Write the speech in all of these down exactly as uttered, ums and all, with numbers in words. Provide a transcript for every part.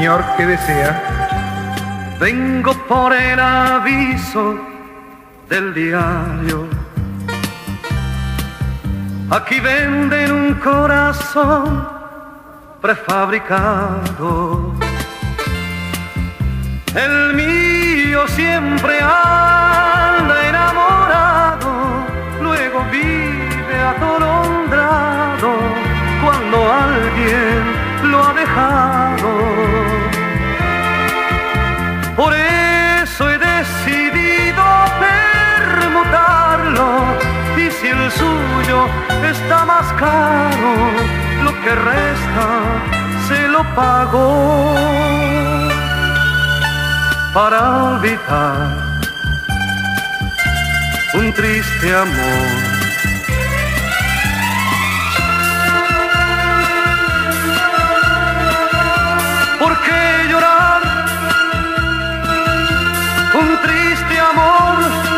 señor, ¿qué desea? Vengo por el aviso del diario. Aquí venden un corazón prefabricado. El mío siempre anda enamorado, luego vive atolondrado cuando alguien lo ha dejado. Por eso he decidido permutarlo, y si el suyo está más caro, lo que resta se lo pago para olvidar un triste amor. ¿Por qué llorar un triste amor?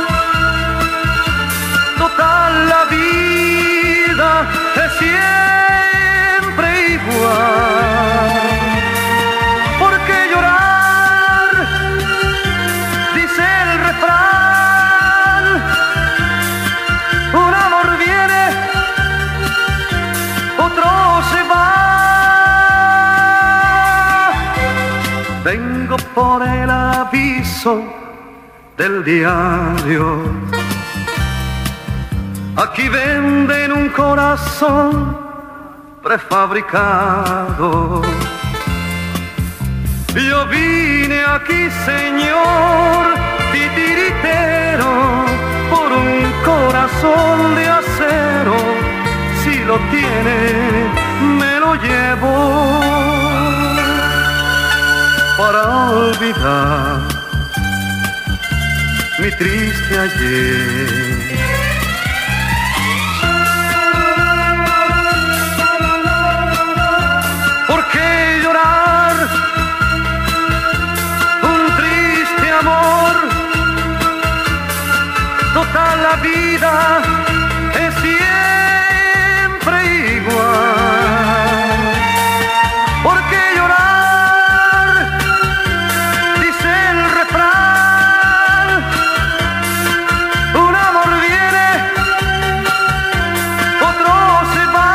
Total, la vida es siempre igual. ¿Por qué llorar? Dice el refrán. Un amor viene, otro se va. Vengo por el aviso del diario. Aquí venden un corazón prefabricado. Yo vine aquí, señor titiritero, por un corazón de acero. Si lo tiene, me lo llevo para olvidar mi triste ayer. ¿Por qué llorar un triste amor? Total, la vida es siempre igual. ¿Por qué llorar? Dice el refrán. Un amor viene, otro se va.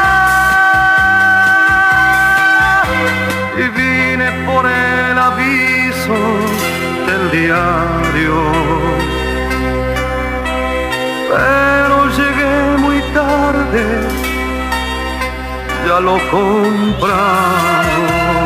Y vine por el aviso del diario, pero llegué muy tarde, ya lo compraron.